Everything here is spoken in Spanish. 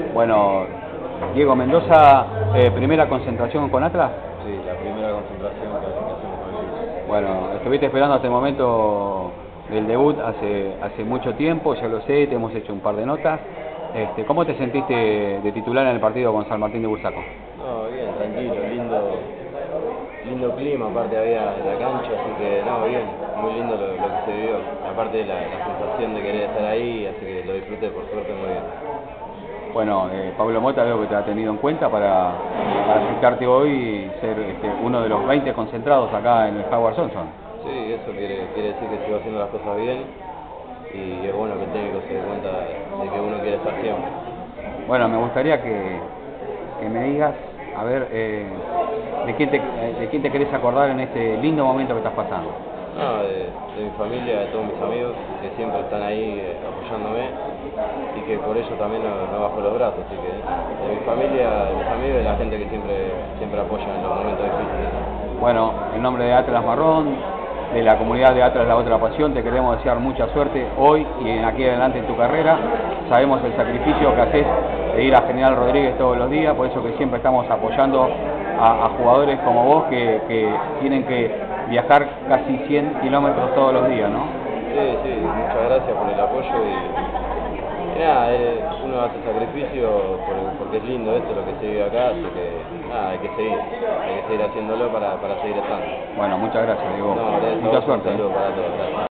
Bueno, Diego Mendoza, primera concentración con Atlas. Sí, la primera concentración que hacemos con el equipo. Bueno, estuviste esperando hasta el momento del debut hace mucho tiempo, ya lo sé, te hemos hecho un par de notas. ¿Cómo te sentiste de titular en el partido con San Martín de Bursaco? No, bien, tranquilo, lindo clima, aparte había en la cancha, así que no, bien, muy lindo lo que se vivió. Aparte de la sensación de querer estar ahí, así que lo disfruté, por suerte, muy bien. Bueno, Pablo Mota veo que te ha tenido en cuenta para citarte hoy y ser uno de los 20 concentrados acá en el Howard Johnson. Sí, eso quiere decir que sigo haciendo las cosas bien y es bueno que el técnico se dé cuenta de que uno quiere estar siempre. Bueno, me gustaría que me digas, a ver, de quién te querés acordar en este lindo momento que estás pasando. No, de mi familia, de todos mis amigos que siempre están ahí apoyándome y que por ello también no bajo los brazos, así que de mi familia, de mis amigos y de la gente que siempre apoya en los momentos difíciles. Bueno, en nombre de Atlas Marrón, de la comunidad de Atlas La Otra Pasión, te queremos desear mucha suerte hoy y aquí adelante en tu carrera. Sabemos el sacrificio que haces de ir a General Rodríguez todos los días, por eso que siempre estamos apoyando a jugadores como vos que tienen que viajar casi 100 kilómetros todos los días, ¿no? Sí, muchas gracias por el apoyo y nada, uno hace sacrificio porque es lindo esto, lo que se vive acá, así que nada, hay que seguir haciéndolo para seguir estando. Bueno, muchas gracias, Diego. No, mucha suerte. Un saludo para todos, gracias.